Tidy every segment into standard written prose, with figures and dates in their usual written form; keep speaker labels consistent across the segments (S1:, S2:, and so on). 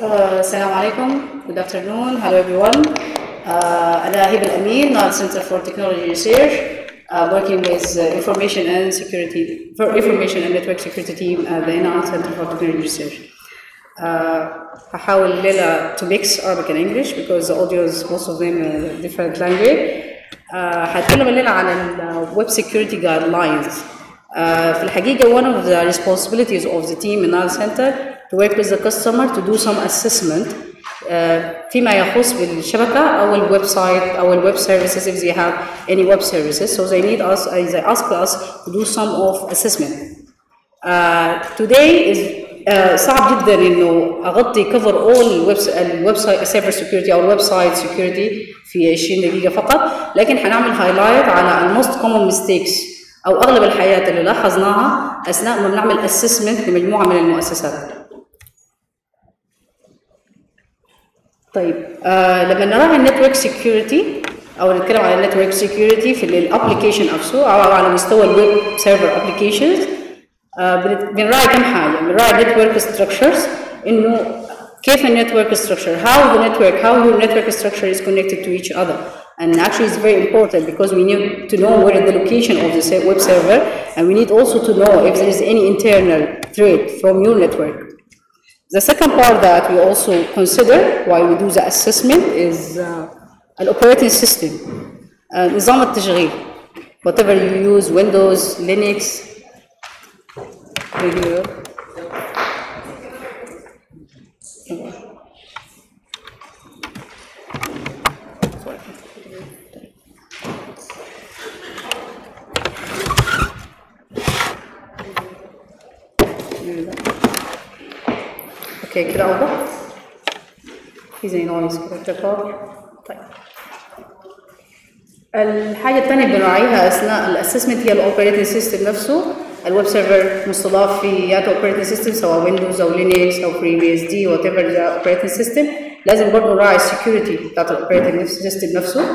S1: السلام عليكم. Good afternoon. Hello everyone. أنا هبة الأمين, Nile Center for Technology Research, working with information and network security team at the Nile Center for Technology Research. هحاول الليلة to mix Arabic and English because the audios most of them are different language. هتكلم الليلة عن ال web security guidelines. في الحقيقة one of the responsibilities of the team in Nile Center to work with the customer to do some assessment فيما يخص بالشبكة أو الويب سايت أو الويب services if they have any web services, so they need us, they ask us to do some of assessment. Today is صعب جدا إنه أغطي cover all الويب سايت server security أو الويب سايت security في 20 دقيقة فقط، لكن هنعمل highlight على ال most common mistakes أو أغلب الحاجات اللي لاحظناها أثناء ما بنعمل assessment لمجموعة من المؤسسات. طيب لما نراعي النتورك سيكيورتي او نتكلم على النتورك سيكيورتي في الابلكيشن نفسه او على مستوى الويب سيرفر ابلكيشنز بنراعي كم حاجه. بنراعي النتورك ستراكشرز، انه كيف النتورك ستراكشر how your network structure is connected to each other, and actually it's very important because we need to know where is the location of the web server, and we need also to know if there is any internal threat from your network. The second part that we also consider while we do the assessment is an operating system, نظام التشغيل, whatever you use, Windows, Linux, اوكي كده اوضح؟ في زي نويز كده ارتفاع. طيب الحاجة الثانية بنراعيها أثناء الأسسمنت هي الأوبريتنج سيستم نفسه. الويب سيرفر مستضاف في يا أوبريتنج سيستم سواء ويندوز أو لينكس أو فري بي اس دي وات ايفر ذا أوبريتنج سيستم، لازم برضه نراعي السكيورتي بتاعت الأوبريتنج سيستم نفسه.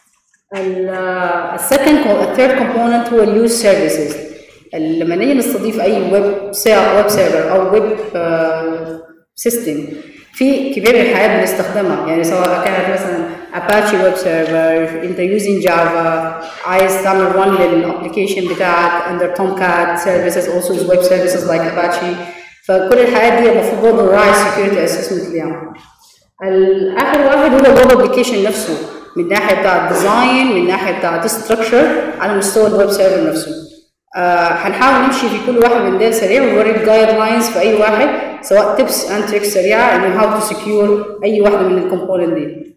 S1: الثيرد كومبوننت هو اليوز سيرفيسز. لما نيجي نستضيف أي ويب سيرفر أو ويب سيستم في كبير الحياة بنستخدمها، يعني سواء كانت مثلا اباتشي ويب سيرفر، انت يوزين جافا، عايز تعمل رن للابلكيشن بتاعك اندر تومكات سيرفيسز also is web services like Apache. فكل الحاجات دي المفروض برضه نراعي security assessment ليها. اخر واحد هو الويب ابلكيشن نفسه من ناحيه بتاع الديزاين، من ناحيه بتاع الستراكشر على مستوى الويب سيرفر نفسه. هنحاول نمشي في كل واحد من دول سريع ونوري الجايد لاينز في اي واحد سواء تيبس اند تريكس سريعه انه هاو تو سكيور اي واحده من الكومبوننت دي.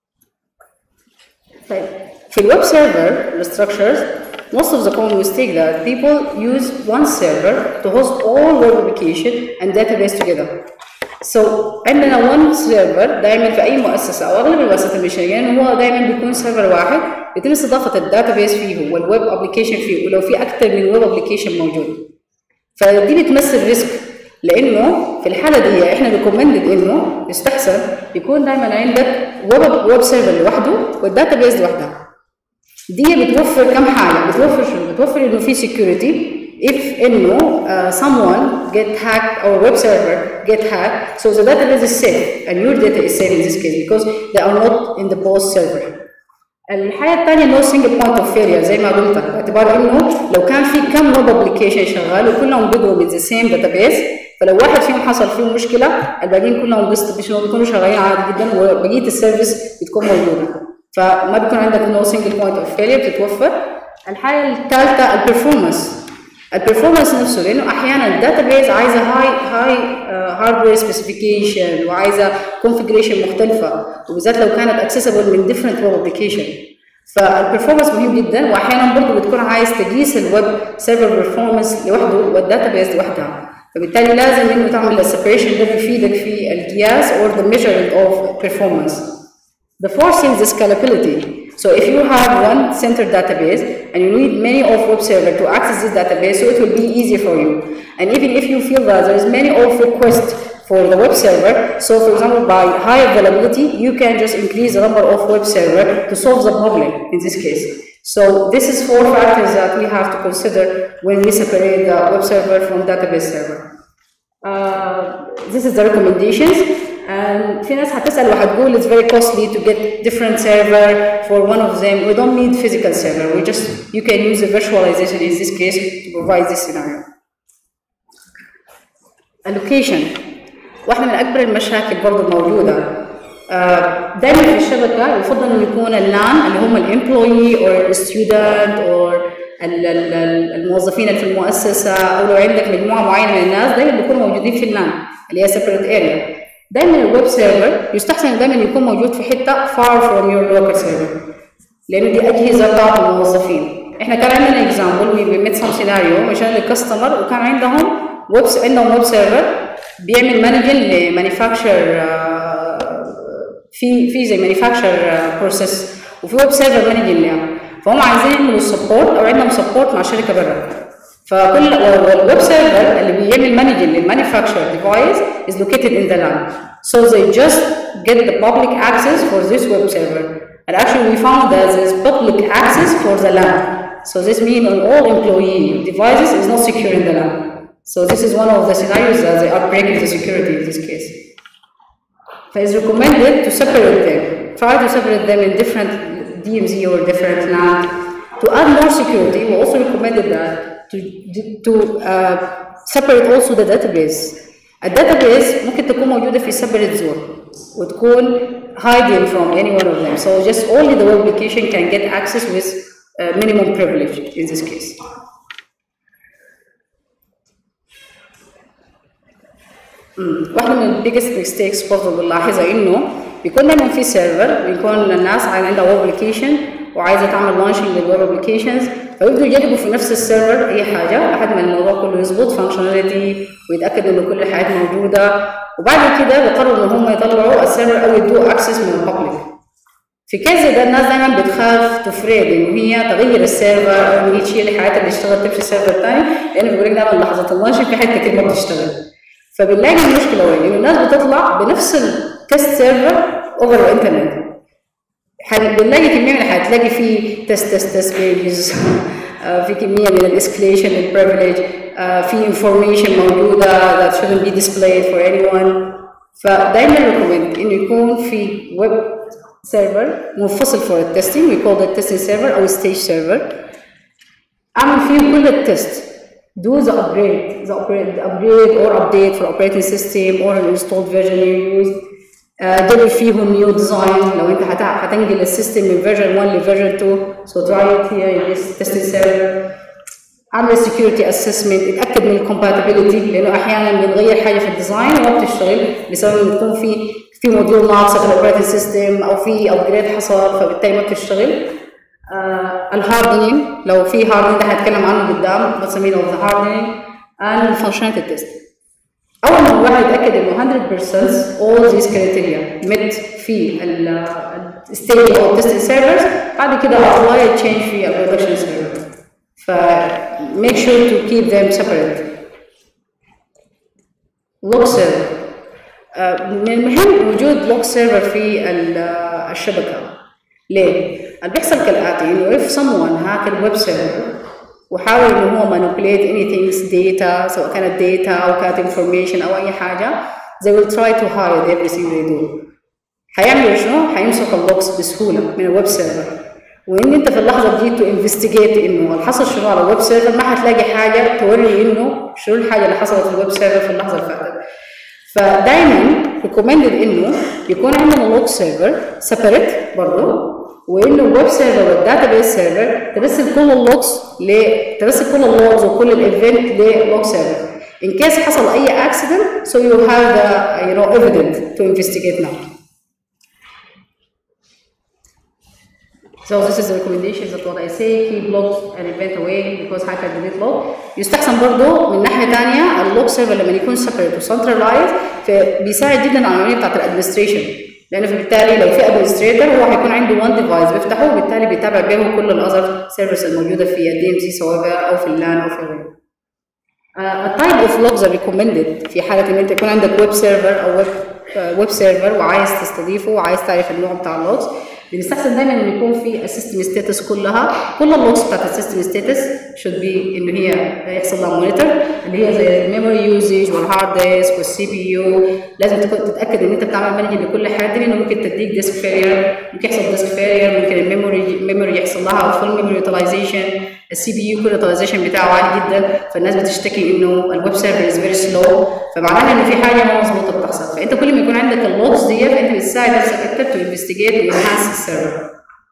S1: طيب في الويب سيرفر الستراكشرز most of the common mistake that people use one server to host all web application and database together. So عندنا one server دائما في اي مؤسسه او اغلب المؤسسات المشاريعيه هو دائما بيكون سيرفر واحد يتم استضافه الداتابيس فيه والويب ابلكيشن فيه ولو في اكثر من ويب ابلكيشن موجود. فدي بتمثل ريسك، لانه في الحاله دي احنا ريكومندد انه يستحسن يكون دائما عندك ويب سيرفر لوحده والداتابيس لوحدها. دي بتوفر كم حاجه، بتوفر انه في سكيورتي if انه someone get hacked or web server get hacked, so the database is safe and your data is safe in this case because they are not in the post server. الحاجه الثانيه no single point of failure زي ما قلت، باعتبار انه لو كان في كم ويب ابلكيشن شغال وكلهم بيقوا with the same database، فلو واحد فيهم حصل فيه مشكله الباقيين كلهم بيكونوا شغالين عادي جدا وبقيه السيرفيس بتكون موجوده، فما بيكون عندك no single point of failure بتتوفر. الحاجه الثالثه البرفورمانس نفسه، لانه احيانا الداتابيز عايزه هاي هاردوير سبيسيفيكيشن وعايزه كونفيجريشن مختلفه، وبالذات لو كانت اكسسبل من ديفرنت ويب ابلكيشن. فالبرفورمانس مهم جدا، واحيانا برضه بتكون عايز تقيس الويب سيرفر برفورمانس لوحده والداتابيز لوحدها، فبالتالي لازم انه تعمل السيبريشن ده بيفيدك في القياس or the measurement of performance. The fourth thing is scalability. So if you have one centered database and you need many of web server to access this database, so it will be easy for you. And even if you feel that there is many of requests for the web server, so for example by high availability, you can just increase the number of web server to solve the problem in this case. So this is 4 factors that we have to consider when we separate the web server from database server. This is the recommendations. في ناس هتسال وهتقول it's very costly to get different server for one of them. We don't need physical server. You can use a virtualization in this case to provide this scenario. Allocation واحدة من أكبر المشاكل برضه موجودة. دايما في الشبكة يفضل إنه يكون اللان اللي هم الامبلوي or student or الموظفين اللي في المؤسسة، أو لو عندك مجموعة معينة من الناس دايما بيكونوا موجودين في اللان اللي هي separate area. دايما الويب سيرفر يستحسن دايما يكون موجود في حتة far from your local server، لأن دي أجهزة بتاعت الموظفين. إحنا كان عندنا example we met some scenario مشان الكاستمر وكان عندهم ويب سيرفر بيعمل مانجن لمانيفاكتشر في زي مانيفاكتشر بروسيس، وفي ويب سيرفر مانجن ليها، فهم عايزين يعملوا سبورت او عندهم سبورت مع شركه برا. فكل الويب سيرفر اللي بيعمل مانجن للمانيفاكتشر ديفايس is located in the LAN, so they just get the public access for this web server. And actually we found that there's public access for the LAN, so this means on all employee devices is not secure in the LAN. So this is one of the scenarios that they are breaking the security in this case. So it's recommended to separate them. Try to separate them in different DMZ or different LAN. To add more security, we also recommended that to separate also the database. الdatabase ممكن تكون موجودة في separate zone وتكون hiding from any one of them. So just only the web application can get access with minimum privilege in this case. واحدة من البيجست ميستيكس برضه بنلاحظها إنه بيكون دايما في سيرفر، بيكون الناس عندها ويب ابلكيشن وعايزة تعمل لانشنج للويب ابلكيشنز، فيبدوا يجربوا في نفس السيرفر أي حاجة لحد ما الموضوع كله يظبط فانكشناليتي ويتأكد إنه كل الحاجات موجودة، وبعد كده بيقرروا إن هم يطلعوا السيرفر أو يدوا أكسس من البابليك. في كيس ده الناس دايما بتخاف تفرض إنه هي تغير السيرفر أو إن هي تشيل الحاجات اللي اشتغلت تمشي سيرفر تاني، لأنه بيقول لك دايما لحظة اللانشنج في حاجات كتير ما بتشتغل. فبنلاقي المشكله وين؟ انه الناس بتطلع بنفس التست سيرفر اوفر الانترنت. بنلاقي كميه من الحاجات، تلاقي في تست بيجز، في كميه من الاسكليشن البريفليج، في انفورميشن موجوده that shouldn't be displayed for anyone. فدايما ريكومند انه يكون في ويب سيرفر منفصل for التستنج، we call it testing server او ستيج سيرفر. اعمل فيه كل التست. Do the upgrade or update for operating system or an installed version you use. جيب فيهم new design لو انت هتنقل السيستم من version 1 ل version 2. So try it here in this testing server. اعمل security assessment، اتاكد من الcompatibility لانه احيانا بنغير حاجه في الديزاين وما بتشتغل بسبب انه يكون في موديول ناقصه في الاوبريتنج سيستم او في ابجريد حصل فبالتالي ما بتشتغل. الهاردنينج لو في هاردنينج ده هنتكلم عنه قدام بنسميه اوف ذا هاردنينج اند فانكشناليتي تيست. اول ما الواحد يتاكد انه 100% all these criteria met في الستيج او التستنج سيرفرز، بعد كده apply change في البرودكشن سيرفر. ف make sure to keep them separate. log server من المهم وجود log server في الشبكه. ليه؟ اللي بيحصل كالآتي إنه if someone hack الويب سيرفر وحاول إنه هو manipulate anything data سواء كانت data أو كانت information أو أي حاجة they will try to hide everything they do. هيعملوا شنو؟ هيمسكوا اللوكس بسهولة من الويب سيرفر، وإن أنت في اللحظة دي to investigate إنه اللي حصل شنو على الويب سيرفر ما هتلاقي حاجة توري إنه شنو الحاجة اللي حصلت في الويب سيرفر في اللحظة اللي فاتت. فدايما recommended إنه يكون عندنا لوج سيرفر separate برضه، وانه الويب سيرفر والداتابيس سيرفر ترسل كل اللوجز وكل الايفنت للوج سيرفر. In case حصل اي accident, so you have the evidence to investigate now. So this is the recommendations that what I say, keep logs and event away because hacker delete log. يستحسن برضه من ناحيه ثانيه اللوج سيرفر لما يكون separate وسنترلايز بيساعد جدا على العمليه بتاعت الادمنستريشن، لأنه بالتالي لو في ادمنستريتور هو هيكون عنده وان ديفايس بيفتحه وبالتالي بيتابع بيهم كل الاذر سيرفيس الموجوده في الدي ام سي سواء او في اللان او في غيره. التايب اوف لوجز ار ريكومندد في حاله ان انت يكون عندك ويب سيرفر او ويب سيرفر وعايز تستضيفه وعايز تعرف النوع بتاع اللوجز. بنستحسن دايما ان يكون في السيستم ستاتس كلها، كل اللوجز بتاعت السيستم ستاتس should be ان هي يحصل لها مونيتور، اللي هي زي الميموري يوزج والهارد ديسك والسي بي يو. لازم تتاكد ان انت بتعمل مانج لكل حاجه، لانه ممكن تديك ديسك فيلير، ممكن يحصل ديسك فيلير، ممكن الميموري يحصل لها فول ميموري يوتيلايزيشن، السي بي يو كل اليوتيلايزيشن بتاعه عالي جدا، فالناس بتشتكي انه الويب سيرفر از فيري سلو، فمعناها ان في حاجه ما مظبوطه بتحصل. فانت كل ما يكون عندك اللوجز دي فانت بتساعد نفسك انت تو انفستيجيت وانهانس السيرفر.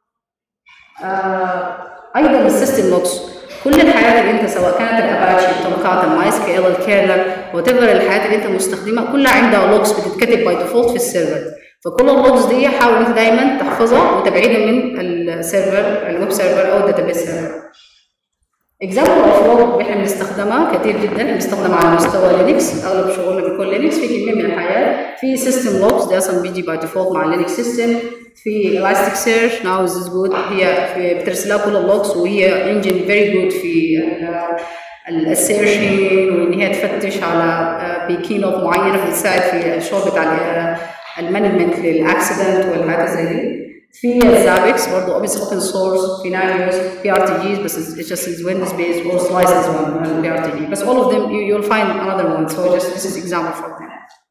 S1: ايضا السيستم لوجز، كل الحاجات اللي انت سواء كانت الاباتشي، التطبيقات، الماي اس كيو ال، الكيرنل، وات ايفر الحاجات اللي انت مستخدمها كلها عندها لوجز بتتكتب باي ديفولت في السيرفر. فكل اللوجز دي حاول انت دايما تحفظها وتبعيدها من السيرفر، الويب سيرفر او الداتابيس سيرفر. اكزامبل اوف لوج احنا بنستخدمها كتير جدا، بنستخدمها على مستوى لينكس، اغلب شغلنا بيكون لينكس. في كميه من الحاجات في سيستم لوجز ده اصلا بيجي باي ديفولت مع اللينكس سيستم. في الاستيك سيرش ناو از جود، هي بترسل لها كل اللوجز، وهي انجن فيري جود في السيرشنج، وان هي تفتش على بيكين اوف معينه، بتساعد في الشغل بتاع المانجمنت للاكسيدنت والحاجات زي دي. في زابكس برضه اوبس اوبن سورس، في نانيوس، في ار تي جيز بس it's just Windows based or licensed one في ار تي جي، بس all of them you'll find another one, so just this is example for them.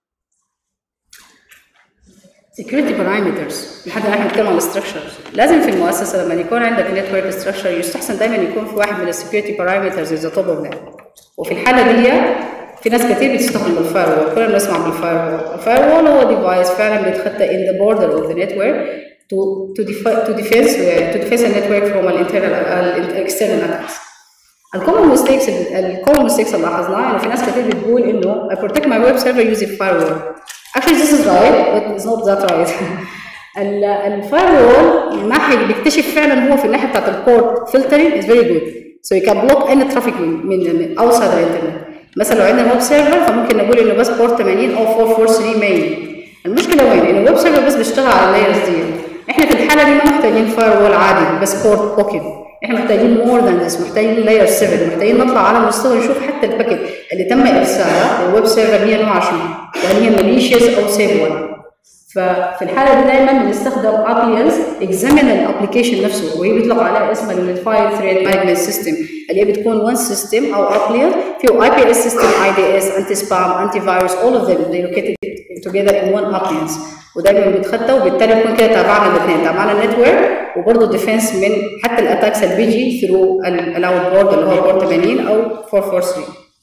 S1: security parameters، لحد الان بنتكلم عن الستراكشرز. لازم في المؤسسه لما يكون عندك نتورك ستراكشر يستحسن دايما يكون في واحد من السكيورتي بارامترز از توب اوف ذات. وفي الحاله دي في ناس كتير بتستخدم الفاير كلنا بنسمع عن الفاير وول هو ديفايس فعلا بيتخطى in the border of the network to defense a network from external attacks. الكومن ميستيكس اللي لاحظناها انه في ناس كتير بتقول انه I protect my web server using firewall. Actually this is right but it's not that right. الفايروول من ناحيه بيكتشف فعلا هو في الناحيه بتاعت البورت filtering is very good, so you can block any traffic من outside الانترنت. مثلا لو عندنا ويب سيرفر فممكن نقول انه بس بورت 80 او 443 مين. المشكله وين؟ انه الويب سيرفر بس بيشتغل على اللايرز دي. احنا في الحاله دي ما محتاجين فاير وول عادي بس بورت بوكيت، احنا محتاجين مور ذان ذس، محتاجين لاير 7، محتاجين نطلع على مستوى نشوف حتى الباكيت اللي تم ارسالها للويب سيرفر هي نوعها شنو، وهل هي ماليشيس او سيف ون. ففي الحاله دي دايما بنستخدم ابليانس اكزامين الابلكيشن نفسه، وهي بيطلق عليها اسم اليونيفايد ثريد مانجمنت سيستم، اللي هي بتكون وان سيستم او ابليان فيه اي بي اس سيستم، اي دي اس، انتي سبام، انتي فيروس، all of them they located together in one appliance. ودايما بيتخطى وبالتالي بيكون كده تابعنا الاثنين، تابعنا النتورك وبرضه ديفنس من حتى الاتاكس اللي بيجي ثرو الاوت بورد اللي هو بورد 80 او 443.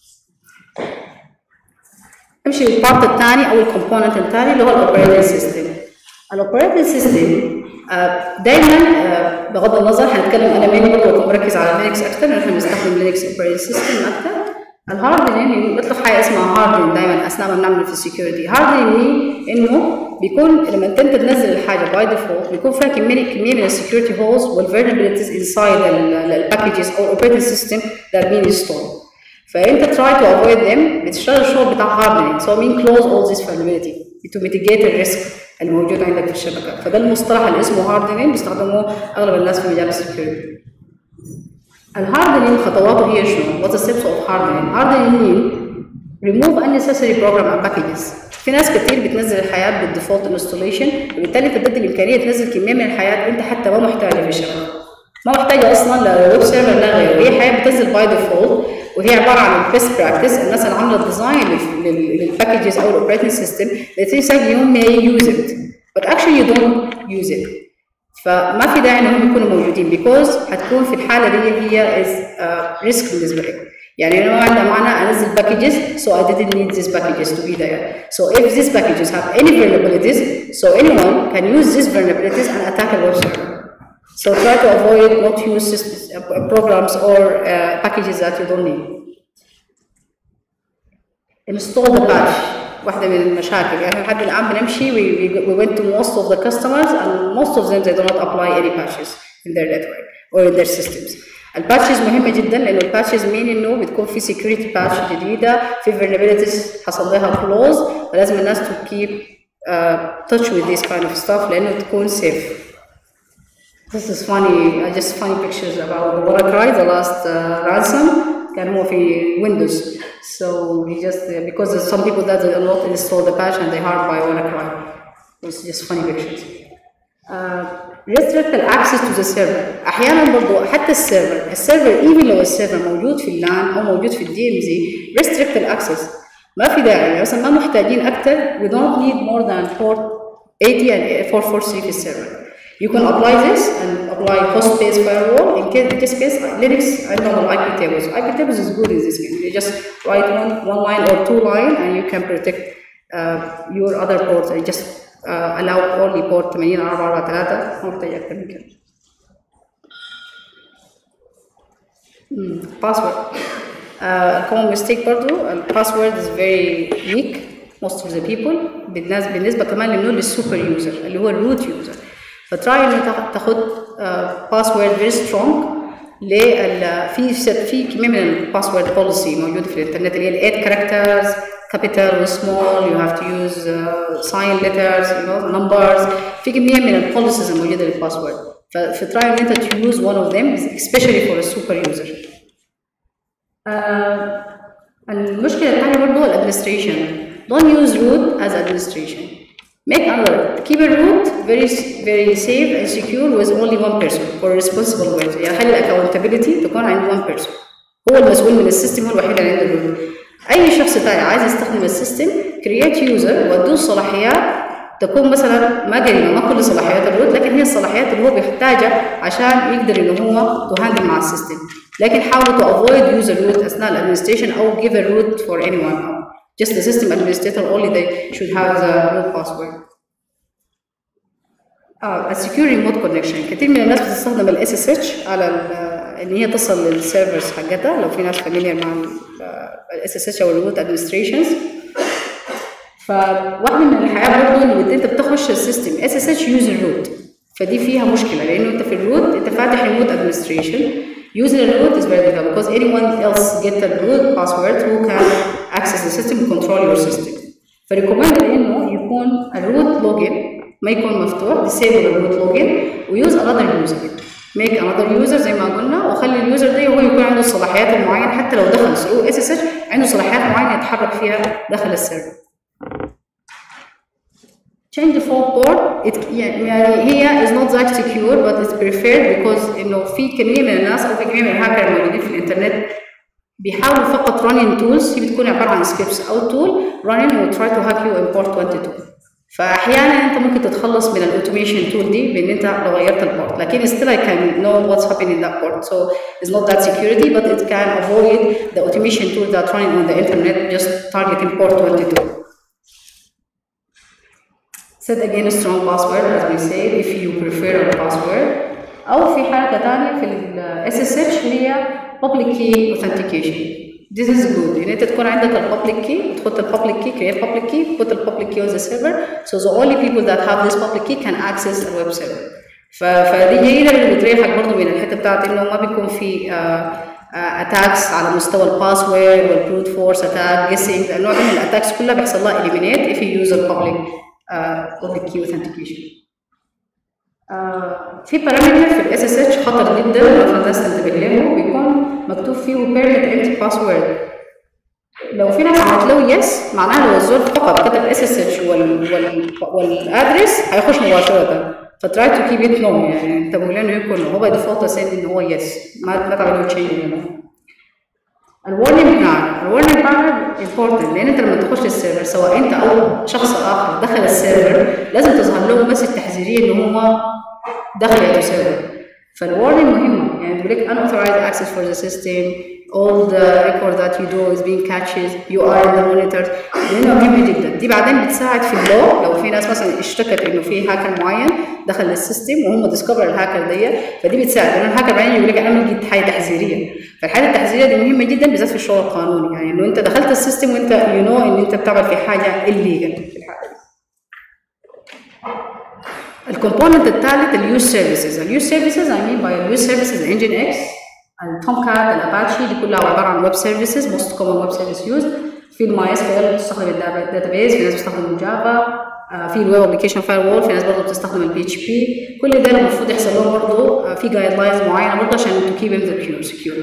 S1: نمشي للبارت الثاني او الكومبوننت الثاني اللي هو الاوبريتنج سيستم. الاوبريتنج سيستم دايما بغض النظر هنتكلم انا مين برضه بركز على لينكس اكثر لان احنا بنستخدم لينكس اوبريتنج سيستم اكثر. الهاردنينج بيطلق حاجه اسمها هاردنينج دايما اثناء ما بنعمل في السكيورتي. هاردنينج انه بيكون لما انت تنزل الحاجه باي ديفولت بيكون فيها كميه من السكيورتي هولز والفيرنبيلتيز انسايد الباكجز او الاوبريتنج سيستم that being installed. فانت try to avoid them بتشتغل الشغل بتاع هاردنينج، so mean close all this vulnerability to mitigate الريسك الموجود عندك في الشبكه. فده المصطلح اللي اسمه هاردنينج بيستخدموه اغلب الناس في مجال السكيورتي. الهاردنينج خطواته هي شنو؟ What's the steps of hardening? Hardening remove unnecessary program and packages. في ناس كتير بتنزل الحاجات بالديفولت انستوليشن، وبالتالي تدي الامكانيه تنزل كميه من الحاجات انت حتى ما محتاجها في الشبكه. ما محتاجه اصلا لا ويب سيرفر لا غيره، هي حاجه بتنزل باي ديفولت وهي عباره عن البيست براكتس. الناس اللي عامله الديزاين للباكجز او الاوبريتنج سيستم they say you may use it but actually you don't use it. فما في داعي انهم يكونوا موجودين because هتكون في الحاله دي هي ريسك بالنسبه لك. يعني انا ما عندها معنى انزل packages so I didn't need these packages to be there. So if these packages have any vulnerabilities, so anyone can use these vulnerabilities and attack a web server. So try to avoid not use programs or packages that you don't need. Install the patch. واحدة من المشاكل يعني لحد الآن بنمشي we went to most of the customers and most of them they do not apply any patches in their network or in their systems. الباتشز مهمة جدا لأنه الباتشز مين إنه بتكون في security patch جديدة، في vulnerabilities حصل لها close، فلازم الناس to keep touch with this kind of stuff لأنه تكون safe. This is funny. I just funny pictures about the WannaCry, the last ransom. كان هو في Windows. So he just because some people that did not install the patch and they harmed by WannaCry. It's just funny pictures. restrict the access to the server. احيانا برضو حتى السيرفر even لو السيرفر موجود في اللان او موجود في الدي ام زي restrict the access. ما في داعي يعني مثلا ما محتاجين اكثر we don't need more than port 80 and 443 في السيرفر. You can apply this and apply host-based firewall. In this case, Linux عندهم IP tables. IP tables is good in this case. You just write one line or two line and you can protect your other ports. You just allow only port 804443 ما محتاج أكثر من كده. Password. common mistake برضو password is very weak most of the people بالنسبة كمان للنوع للسوبر يوزر اللي هو الروت يوزر. فتراي انه تاخد باسورد فيري سترونج في كميه من الباسورد بوليسي موجوده في الانترنت اللي هي ال 8 كاركترز كابيتال وسمول يو هاف تو يوز ساين ليترز نمبرز في كميه من البوليسيز الموجوده للباسورد فتراي ان انت تو يوز one of them especially for a super user. المشكله الثانيه برضه الادمنستريشن. don't use root as administration. Make another. Keep a root very safe and secure with only one person for responsible way. يعني خلي accountability تكون عند one person. هو المسؤول من السيستم، هو الوحيد اللي عنده الروت. أي شخص تاني عايز يستخدم السيستم create user وادوه صلاحيات تكون مثلا ما قريبة ما كل صلاحيات الروت لكن هي الصلاحيات اللي هو بيحتاجها عشان يقدر إنه هو تهاندل مع السيستم. لكن حاولوا to avoid user root أثناء الادمنستريشن أو give a root for anyone. Just the system administrator only they should have the root password. A secure remote connection. كتير من الناس بتستخدم ال SSH على ان هي تصل للسيرفرز حقتها لو في ناس familiar مع ال SSH او الروت administrations. فواحدة من الحياة برضه ان انت بتخش السيستم SSH user root فدي فيها مشكلة لانه انت في الروت انت فاتح remote administration. Using a root is very difficult because anyone else get the root password who can access the system and control your system. فريكومند انه يكون الروت login ما يكون مفتوح disable الروت login وuse another user. make another user زي ما قلنا وخلي اليوزر ده هو يكون عنده الصلاحيات المعينة حتى لو دخل through SSH عنده صلاحيات معينة يتحرك فيها داخل السيرفر. change default port يعني هي is not that secure but it's preferred because إنه في كمية من الناس أو في كمية من الهاكر الموجودين في الإنترنت بيحاولوا فقط running tools هي بتكون عبارة عن scripts أو tool running و try to hack you in port 22. فأحيانا أنت ممكن تتخلص من الautomation tool دي بإن أنت لو غيرت البورت لكن still I can know what's happening in that port so it's not that security but it can avoid the automation tool that running on the internet just targeting port 22. Set again a strong password as we say if you prefer a password أو في حركة تانية في ال SSH هي public key authentication. This is good. يعني أنت تكون عندك ال public key تحط ال public key create public key put the public key on the server so the only people that have this public key can access the web server. فدي هي اللي بتريحك برضه من الحتة بتاعت إنه ما بيكون في attacks على مستوى الباسورد والبروت فورس attack guessing النوع من الاتاكس كلها بيحصل لها eliminate if you use a public key authentication. في بارامتر في ال SSH خطر جدا لو الناس تنتبه له بيكون مكتوب فيه permit empty password. لو في ناس عملت له yes معناها لو الزول فقط كتب SSH والادرس هيخش مباشرة. فتراي تو كيب ات نو يعني انتبهوا له انه يكون هو باي ديفولت سيند ان هو yes ما تعملوا تشينج منه. الورنينج بانر امبورتنت لان انت لما تخش السيرفر سواء انت او شخص اخر دخل السيرفر لازم تظهر له مسج تحذيريه انه هو دخل السيرفر. فالورنينج مهمه يعني بيقول لك unauthorized access for the system all the record that you do is being catches you are in the monitor لانه مهمه جدا. دي بعدين بتساعد في اللو لو في ناس مثلا اشتكت انه في هاكر معين دخل للسيستم وهم ديسكفر الهاكر دي فدي بتساعد لان الهاكر بعدين يقول لك انا لقيت حاجه تحذيريه. فالحاجه التحذيريه دي مهمه جدا بالذات في الشغل القانوني يعني انه انت دخلت السيستم وانت يو نو ان انت بتعمل في حاجه الليجل في الحاله دي. الكومبوننت الثالث اليوز سيرفيسز. اليوز سيرفيسز I mean by اليوز سيرفيسز انجن اكس التومكات الاباتشي دي كلها عباره عن ويب سيرفيسز موست كومن ويب سيرفيس يوز. في الماي اس كيو ال بتستخدم الداتابيز في ناس بتستخدم جافا في الويب ابلكيشن فاير وول في ناس برضه بتستخدم البي اتش بي. كل ده المفروض يحصل لهم برضه في جايد لاينز معينه برضه عشان تو كيب ذا سكيور.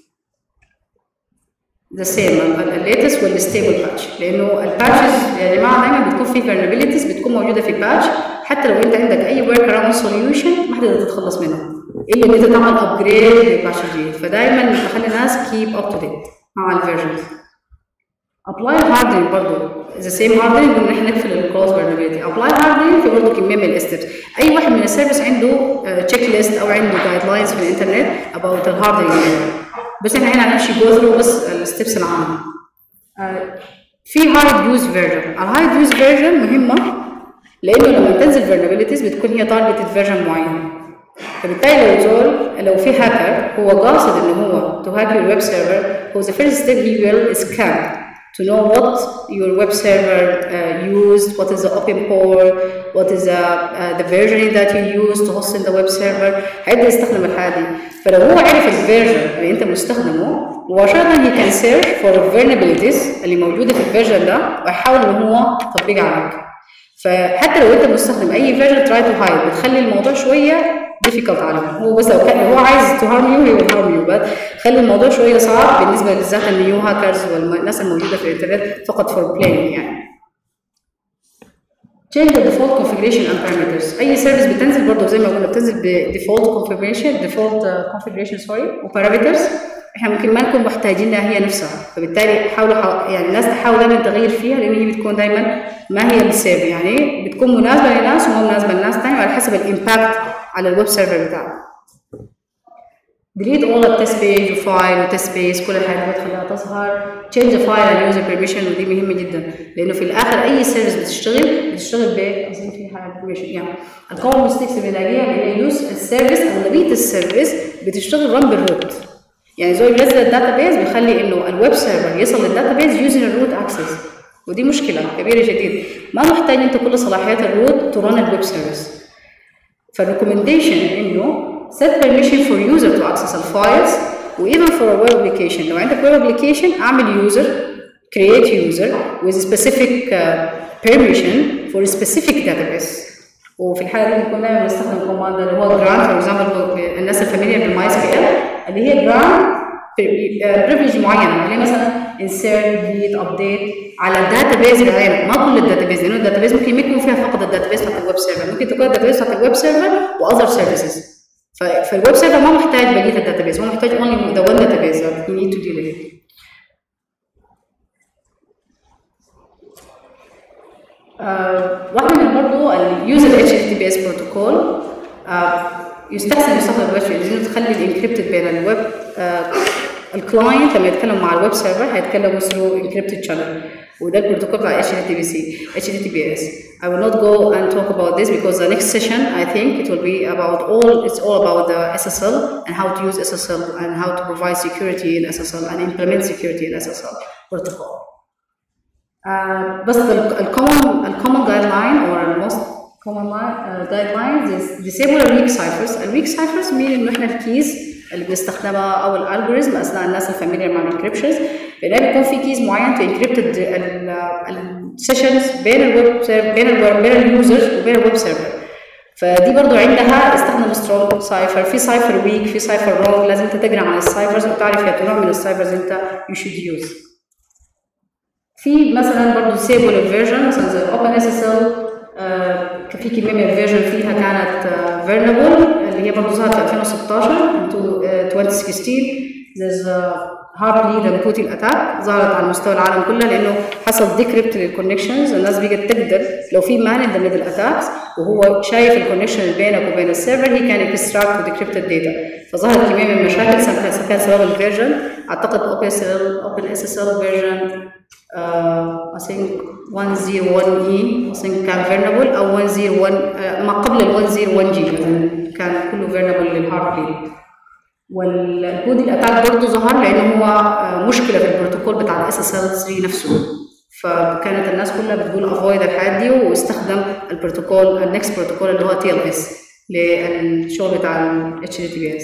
S1: ذا سيم الليتست والستيبل باتش لانه الباتشز يا جماعه دايما بتكون في فيرنابيلتيز بتكون موجوده في باتش حتى لو انت عندك اي ورك اراوند سوليوشن ما حتقدر تتخلص منه الا ان انت تعمل ابجريد للباتش الجديد. فدايما بخلي الناس كيب اب تو ديت مع الفيرجنز. ابلاي هاردنج برضه ذا سيم هاردنج ان احنا نقفل الكروس فيرنابيلتي. ابلاي هاردنج في برضه كميه من الستبس. اي واحد من السيرفيس عنده تشيك ليست او عنده جايد لاينز في الانترنت اباوت الهاردنج، بس احنا هنا هنمشي جو ثرو بس الستبس العامه. في هايد يوز فيرجن. الهايد يوز فيرجن مهمه لانه لما تنزل فيرنابيلتيز بتكون هي تارجتد فيرجن معين، فبالتالي لو في هاكر هو قاصد انه هو to hack your web server, هو the first step he will scan to know what your web server used, what is the open port, what is the version that you use to host in the web server. هيبدأ يستخدم الحاجة دي. فلو هو عرف الفيرجن اللي انت مستخدمه مباشرة he can search for vulnerabilities اللي موجودة في الفيرجن ده ويحاول ان هو يطبقها عليك. فحتى لو انت مستخدم اي فيرجن try to hide بتخلي الموضوع شوية difficult عليه. هو بس لو كان هو عايز to harm you he will harm you، بس خلي الموضوع شويه صعب بالنسبه بالذات النيو هاكرز والناس الموجوده في الانترنت فقط for playing يعني. change the default configuration and parameters. اي سيرفيس بتنزل برضه زي ما قلنا بتنزل ب default configuration وبارامترز احنا ممكن ما نكون محتاجين لها هي نفسها، فبالتالي حاولوا يعني الناس تحاول دايما تغير فيها لان هي بتكون دايما ما هي السيف، يعني بتكون مناسبه للناس وما مناسبه للناس ثانيه على حسب الامباكت على الويب سيرفر بتاعك. delete all التست بيج وفايل وتست بيس كل الحاجات دي تخليها تظهر. change the file and user permission ودي مهمه جدا لانه في الاخر اي سيرفيس بتشتغل ب اظن في حاجه permission يعني الكومن ميستيكس اللي بنلاقيها اللي هي يوز السيرفيس اغلبيه السيرفيس بتشتغل رن بالروت، يعني زي بينزل الداتا بيز بيخلي انه الويب سيرفر يصل للداتا بيز يوزن الروت اكسس، ودي مشكله كبيره جدا. ما محتاج انت كل صلاحيات الروت ترن الويب سيرفيس. فالريكومنديشن انه set permission for user to access the files و even for a web application. لو عندك web application اعمل user create user with specific permission for a specific database. وفي الحاله دي بنكون دايما بنستخدم كوماند اللي هو grant for example. الناس الفاميليار بالماي اس كيو ال اللي هي grant privilege معينه اللي مثلا insert delete update على الداتا بيز معينه، ما كل الداتا بيز لانه الداتا بيز ممكن يكون فيها فقط الداتا بيز بتاعت الويب سيرفر، ممكن تكون الداتا بيز بتاعت الويب سيرفر واذر سيرفيسز. فالويب سيرفر ما محتاج بقيه الداتا بيز، هو محتاج only the one database that you need to deal with it. واحده من برضه اليوزر HTTPS بروتوكول يستحسن يستخدم الويب لانه تخلي الانكريبتد بين الويب الكلاينت لما يتكلم مع الويب سيرفر هيتكلموا through encrypted channel، وده البروتوكول بتاع HTTPS. I will not go and talk about this because the next session I think it will be about it's all about the SSL and how to use SSL and how to provide security in SSL and implement security in SSL protocol. بس الcommon guideline or most common guidelines is disable weak ciphers. weak ciphers mean انه احنا الكيز اللي بنستخدمها او الالجوريزم اثناء الناس الفاميليار مع الانكريبشنز بنلاقي بيكون في كيز معين تو انكريبتد السيشنز بين اليوزرز وبين الويب سيرفر. فدي برضو عندها استخدم سترونج سايفر، في سايفر ويك، في سايفر رونج، لازم تقرا عن السايفرز وتعرف يا نوع من السايفرز انت يو شود يوز. في مثلا برضو disable الفيرجن مثلا زي اوبن اس اس ال في كميه من الفيرجن فيها كانت vulnerable اللي هي برضه ظهرت في 2016 into 2016. there's Harply the Putin attack ظهرت على مستوى العالم كله لانه حصل decrypt للكونكشنز، الناس بقت تقدر لو في مان in the middle attacks وهو شايف الكونكشن اللي بينك وبين السيرفر he can extract the decrypted data. فظهرت كميه من المشاكل كان سبب الفيرجن اعتقد open SSL version I think 101E I think كان vulnerable أو 101 ما قبل ال 101G كان كله vulnerable للهاربلي. والبودي الأتاك برضه ظهر لأنه هو مشكلة في البروتوكول بتاع SSL 3 نفسه، فكانت الناس كلها بتقول avoid الحاجات دي واستخدم البروتوكول النكست بروتوكول اللي هو TLS للشغل بتاع ال HTTPS.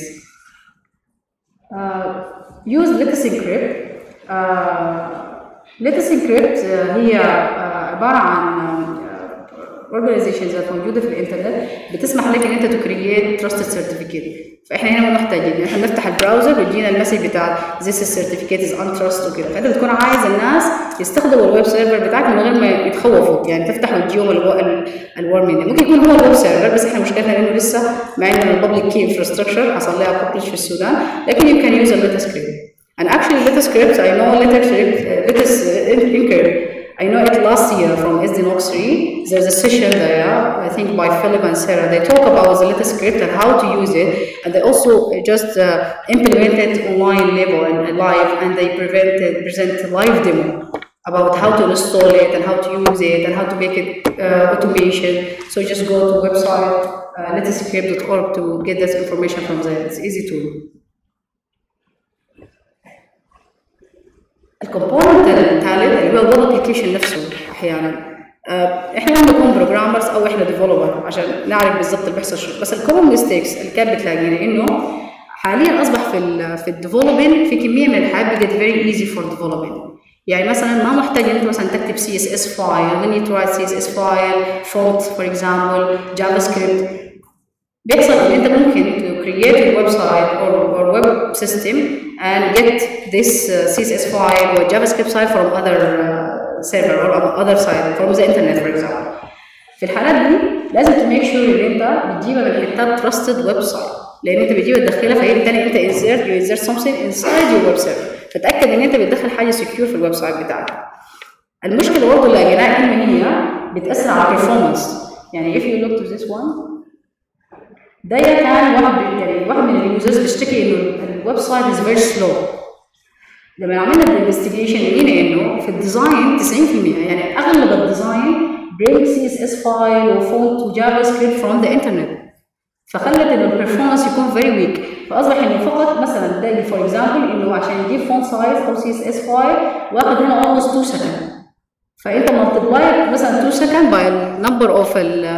S1: use Let's Encrypt. Let's Encrypt هي عبارة عن اورجانيزيشنز الموجوده في الانترنت بتسمح لك ان انت تكريت تراستد سيرتيفيكيت. فاحنا هنا ما محتاجين، احنا نفتح البراوزر ويجينا المسج بتاع this certificate is untrust وكده، فانت بتكون عايز الناس يستخدموا الويب سيرفر بتاعك من غير ما يتخوفوا، يعني تفتح وتجيهم الورمين. ممكن يكون هو الويب سيرفر بس احنا مشكلتنا انه لسه مع ان الببليك كي انفراستراكشر حصل لها ببلش في السودان، لكن you can use a LetaScript. And actually LetaScript I know LetaScript I know it last year from SDNOC 3. There's a session there, I think by Philip and Sarah. They talk about the LetaScript and how to use it, and they also just implemented online level and live, and they present live demo about how to install it and how to use it and how to make it automation. So just go to website letascript.org to get this information from there. It's easy to. الكومبوننت الثالث اللي هو الويب ابلكيشن نفسه. احيانا احنا لما نكون بروجرامرز او احنا ديفلوبر عشان نعرف بالضبط اللي بيحصل شو، بس الكومن ميستيكس اللي كانت بتلاقينا انه حاليا اصبح في الديفلوبمنت في كميه من الحاجات بقت فيري ايزي فور ديفلوبمنت. يعني مثلا ما محتاج انت مثلا تكتب CSS file, when you write CSS file, font for example, JavaScript. بيحصل ان انت ممكن to create a website or web system and get this CSS file or JavaScript file from other server or other site from the internet for example. في الحالات دي لازم to make sure ان انت بتجيبها من حتات trusted website، لان انت بتجيبها تدخلها فهي بالتالي انت insert something inside your web server، فتاكد ان انت بتدخل حاجه secure في الويب سايت بتاعك. المشكله برضه اللي لقيناها ان هي بتاثر على performance. يعني if you look to this one ده كان واحد من اليوزرز بيشتكي انه الويب سايت از فيري سلو. لما عملنا الانفستيجيشن لقينا انه في الديزاين 90%، يعني اغلب الديزاين برينج CSS فايل وفونت وجافا سكريبت فروم ذا انترنت، فخلت انه البرفورمانس يكون فيري ويك. فاصبح انه فقط مثلا ده فور اكزامبل انه عشان يجيب فونت سايز او CSS فايل واخد هنا almost 2 سكند، فانت مالتبلاي مثلا 2 سكند باي النمبر اوف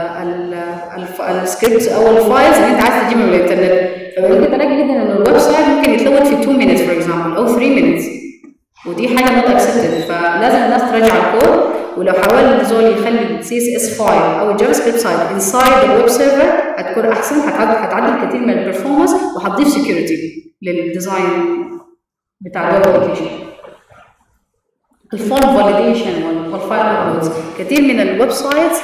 S1: السكريبتس او الفايلز اللي انت عايز تجيبها من الانترنت. فممكن تلاقي جدا ان الويب سايت ممكن يتلود في 2 minutes فور اكزامبل او 3 minutes، ودي حاجه نوت اكسبتد. فلازم الناس تراجع الكود، ولو حاول زول يخلي CSS فايل او الجافا سكريبت سايت انسايد الويب سيرفر هتكون احسن، هتعدل كثير من البرفورمانس وهتضيف سكيورتي للديزاين بتاع الويب ابلكيشن. الفورم فاليديشن والفايل ابلودز، كثير من الويب سايتس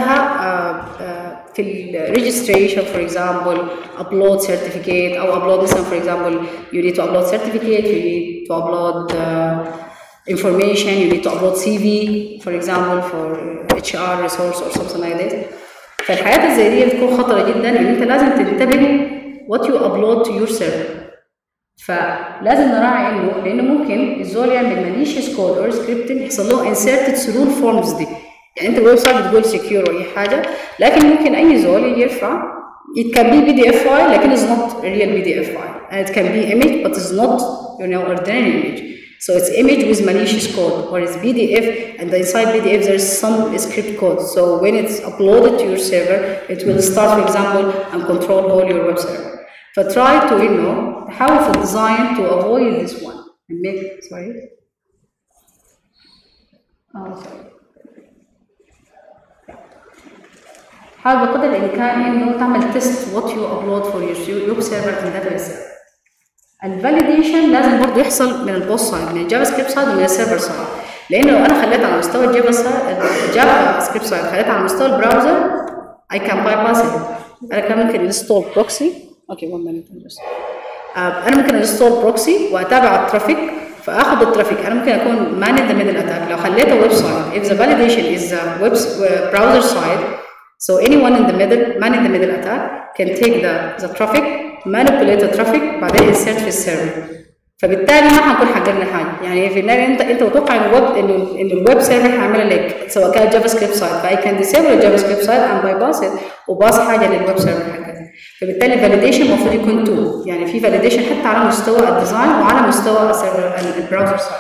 S1: عندها في الريجستريشن فور اكزامبل ابلود سيرتيفيكيت او ابلود مثلا فور اكزامبل you need to upload certificate, you need to upload information, you need to upload CV for example for HR resource or something like this. فالحاجات زي دي بتكون خطره جدا ان انت لازم تنتبه what you upload to your server. فلازم نراعي انه لانه ممكن الزول يعمل malicious كود او سكريبتنج يحصل له inserted through الفورمز دي. يعني انت الويب سايت بتقول secure او اي حاجه، لكن ممكن اي زول يجي يرفع it can be PDF file لكن it's not a real PDF file, and it can be image but it's not ordinary image. So it's image with malicious code, or it's PDF and inside PDF there's some script code. So when it's uploaded to your server, it will start for example and control all your web server. فتry to تحاول في الديزاين to avoid this one and make sorry. حاول بقدر الامكان انه تعمل تيست what you upload for your web server and database. الفاليديشن لازم برضه يحصل من البوست سايد، من الجافا سكريبت سايد ومن السيرفر سايد، لانه لو انا خليت على مستوى الجافا سكريبت سايد خليت على مستوى البراوزر I can bypass it. انا كان ممكن install proxy. Okay, 1 minute just. انا ممكن انستول بروكسي واتابع الترافيك فاخذ الترافيك. انا ممكن اكون man in the middle attack. لو خليته ويب سايت if the validation is a web browser side, so anyone in the middle man in the middle attack can take the traffic, manipulate the traffic بعدين insert في السيرفر. فبالتالي ما حنكون حققنا حاجه. يعني في النهايه انت متوقع ان الويب سيرفر هيعمل لك سواء كان جافا سكريبت سايت، فاي كان ديسيبل الجافا سكريبت سايت اند باي باس وباص حاجه للويب سيرفر حقك. فبالتالي الفاليديشن المفروض يكون تو، يعني في فاليديشن حتى على مستوى الديزاين وعلى مستوى البراوزر سايت.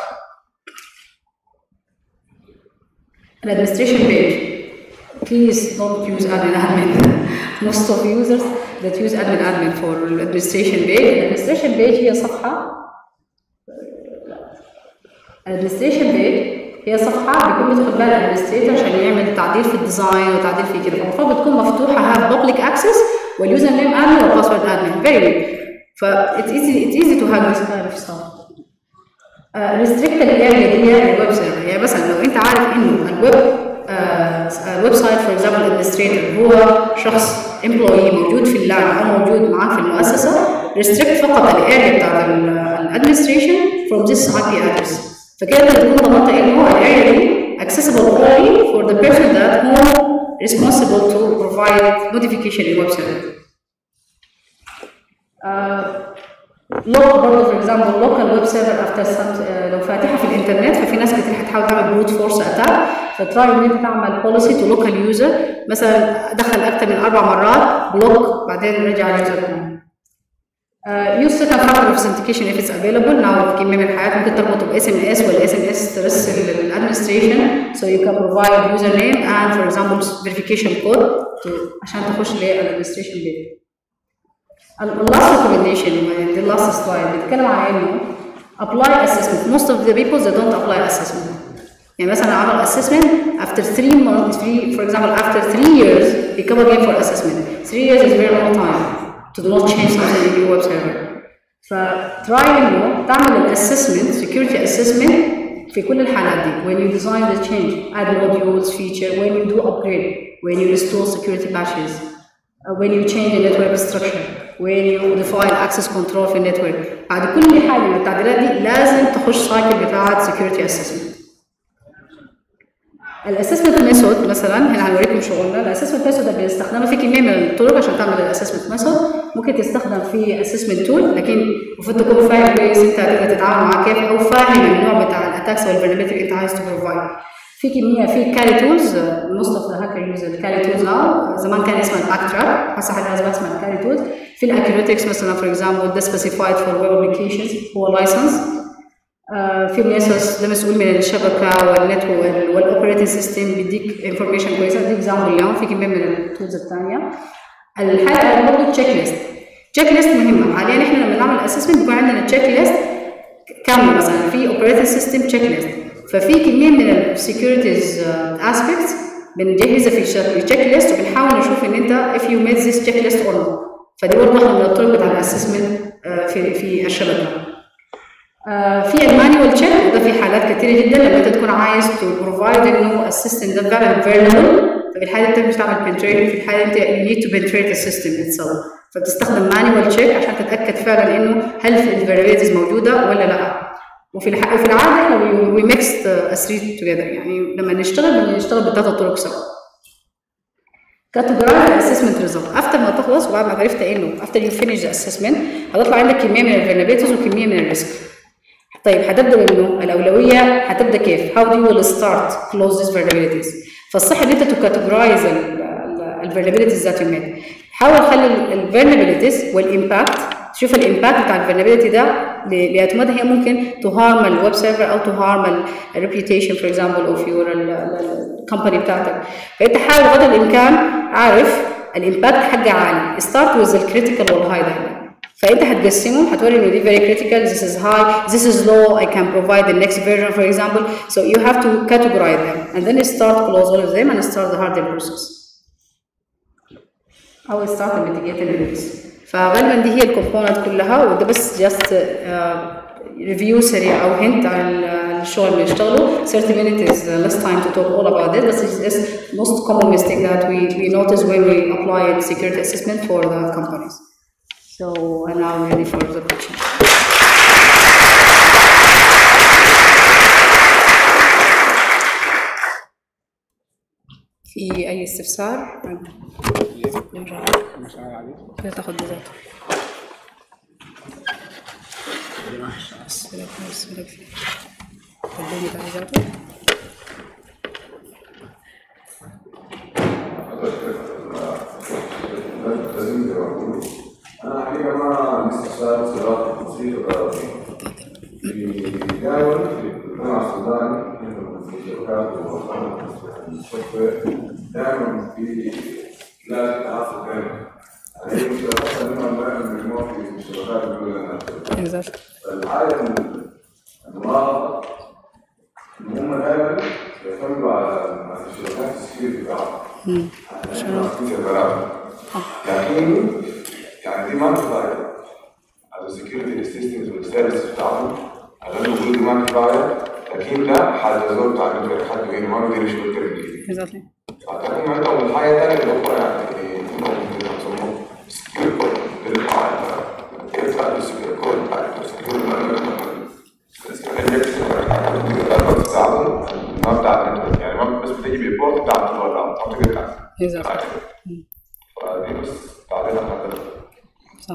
S1: الادمنستريشن بيج please don't use admin. Most of users that use admin for administration page. Administration page هي صفحة. Administration page هي صفحات بيكون بيدخل بها الادمنستريتور عشان يعمل تعديل في الديزاين وتعديل في كده، فالمفروض بتكون مفتوحه have public access واليوزر نيم admin والباسورد admin very weak. ف it's easy to hack this kind of stuff. restrict الاريا دي الويب سيرفر، يعني مثلا لو انت عارف انه الويب سايت فور اكزامبل ادمنستريتور هو شخص امبلوي موجود في اللان او موجود معاه في المؤسسه، restrict فقط الاريا بتاعت الادمنستريشن from this IP address. فكده انت بتكون ضمنت انه الاريا دي accessible only for the person that who responsible to provide notification in web server. لوك برضه فور اكزامبل لوكال ويب سيرفر افتر لو فاتحه في الانترنت، ففي ناس كتير هتحاول تعمل بروت فورس اتاك، فتراي ان انت تعمل بوليسي تو لوكال يوزر، مثلا دخل اكثر من 4 مرات بلوك بعدين رجع اليوزر ثاني. use certain factor of authentication if it's available. now كمية من الحاجات ممكن تربطه ب SMS ولا SMS ترسل للادمنستريشن so you can provide username and for example verification code عشان تخش للادمنستريشن بيت. last recommendation in the last slide بيتكلم عن انه apply assessment. most of the people they don't apply assessment. يعني مثلا عمل assessment after 3 months for example after 3 years they come again for assessment. 3 years is very long time to not change something in your web server. فتراي انه تعمل الاسسمنت security assessment في كل الحالات دي when you design the change, add modules, feature, when you do upgrade, when you install security patches, when you change the network structure, when you define access control في النتورك. بعد كل حاجه من التعديلات دي لازم تخش سايكل بتاعت security assessment. الاسسمنت ميثود مثلا هنا هنوريكم شغلنا. الاسسمنت ميثود اللي بنستخدمها في كميه من الطرق عشان تعمل الاسسمنت ميثود. ممكن تستخدم في اسسمنت تول، لكن المفروض تكون فاهم كويس انت هتقدر تتعامل معاه كيف، او فاهم النوع بتاع الاتاكس والفولنربيلتي اللي انت عايز تبروفايد. في كميه في كاري تولز، موست اوف ذا هاكر يوز الكاري تولز ناو. زمان كان اسمها الباك تراب، هسه حاليا اسمها الكاري تولز. في الاكيوريتكس مثلا فور اكزامبل ده سبيسيفايد فور ويب ابلكيشنز هو لايسنس. في ميثودز ده مسؤول من الشبكه والنتورك والاوبريتنج سيستم بيديك انفورميشن كويسه. اديك اكزامبل اليوم في كميه من التولز الثانيه. الحاجه برضه تشيك ليست. تشيك ليست مهمه. حاليا احنا لما نعمل اسسمنت بيكون عندنا تشيك ليست كامله، مثلا في اوبريتنج سيستم تشيك ليست، ففي كميه من السكيورتيز اسبيكتس بنجهزها في تشيك ليست وبنحاول نشوف ان انت if you made this check list or not. فدي برضه واحده من الطرق بتاع الاسسمنت في الشبكه. في المانيوال تشيك، وده في حالات كتيره جدا لما انت تكون عايز تبروفايد انه السيستم ده فعلا فيرنبل، ففي الحاله انت مش تعمل بنتريت، في الحاله انت you need to penetrate the system itself، فبتستخدم مانيوال تشيك عشان تتاكد فعلا انه هل الفيرابيلتيز موجوده ولا لا. وفي العاده احنا we mixed three together، يعني لما نشتغل بثلاث طرق سوا. categorize the assessment result. after ما تخلص وبعد ما عرفت انه after you finish the assessment هتطلع عندك كميه من الفيرابيلتيز وكميه من الريسك. طيب هتبدا منه الاولويه، هتبدا كيف؟ how do you will start close these vulnerabilities. فالصح ان انت to categorize الفيرابيلتيز that you made. حاول خلي الفيرابيلتيز والامباكت، تشوف الامباكت بتاع الفيرابيلتي ده لاعتماد هي ممكن to harm الويب سيرفر او to harm الريبيوتيشن فور اكزامبل اوف يور الكومباني بتاعتك. فانت حاول قدر الامكان عارف الامباكت حقه عالي. start with الكريتيكال والهاي دايما. فانت هتقسمهم، هتوري انه دي very critical, this is high, this is low, I can provide the next version for example. So you have to categorize them and then start close all of them and start the hardening process. أو start the mitigating release. فغالبا دي هي الكومبوننت كلها، وده بس just review سريع أو hint عن الشغل اللي بنشتغله. 30 minutes is less time to talk all about it. This is most common mistake that we notice when we apply security assessment for the companies. So I'm now ready for the question. في أي استفسار؟ لا تاخد بذاته.
S2: أنا حقيقة ما استفسار صراحة بسيط وقراري. بيحاول في الجامعة السوداني في الشبكات والسوفت وير دائما في لازم تعرف كلمة. هي مشكلة منهم دائما بيموت في الشبكات بيقول لنا. الحاجة المراقبة هم دايما بيعتمدوا على الشبكات السكيورتي بتاعهم عشان في سيرفرات، لكن يعني دي ما كفايه على السكيورتي سيستمز والسيرفيس بتاعهم، عشان الوجود ما كفايه، لكن ده حاجه زول بتاع النتورك حد هنا ما بيقدر يشتغل اكتر. اعتقد عندهم الحاجه الثانيه اللي هو يعني انهم يسموه سكيور كود، كيف تعرف السكيور كود بتاعت السكيور بتاعهم ما بتاع النتورك، يعني ما بس بتجي بالبورت بتاع النتورك او تقدر فدي بس تعليقات هذا.
S1: صح.